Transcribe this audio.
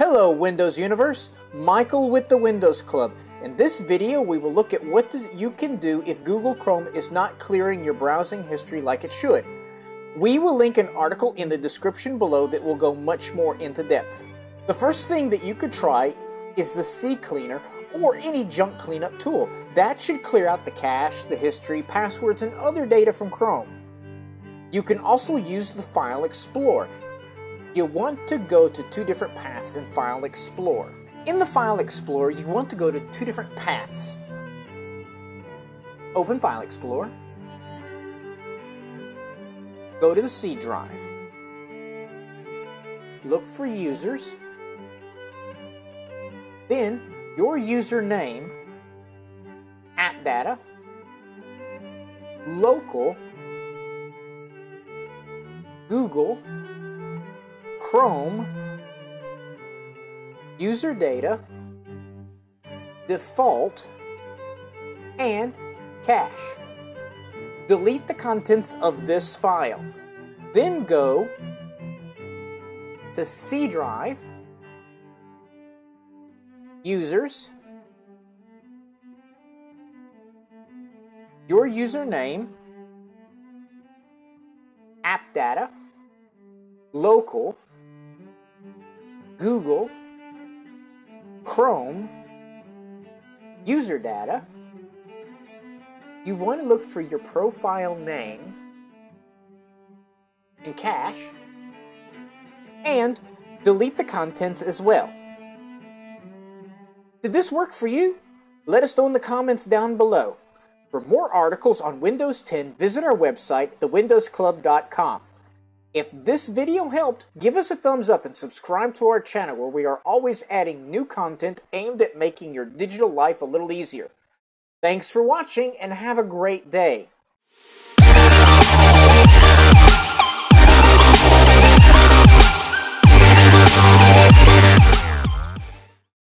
Hello Windows Universe, Michael with the Windows Club. In this video we will look at what you can do if Google Chrome is not clearing your browsing history like it should. We will link an article in the description below that will go much more into depth. The first thing that you could try is the CCleaner or any junk cleanup tool. That should clear out the cache, the history, passwords, and other data from Chrome. You can also use the File Explorer. You want to go to two different paths in File Explorer. In the File Explorer, you want to go to two different paths. Open File Explorer. Go to the C drive. Look for users. Then your username, app data, local, Google, Chrome, user data, default, and cache. Delete the contents of this file. Then go to C drive, users, your username, app data, local, Google, Chrome, user data. You want to look for your profile name and cache, and delete the contents as well. Did this work for you? Let us know in the comments down below. For more articles on Windows 10, visit our website, thewindowsclub.com. If this video helped, give us a thumbs up and subscribe to our channel where we are always adding new content aimed at making your digital life a little easier. Thanks for watching and have a great day.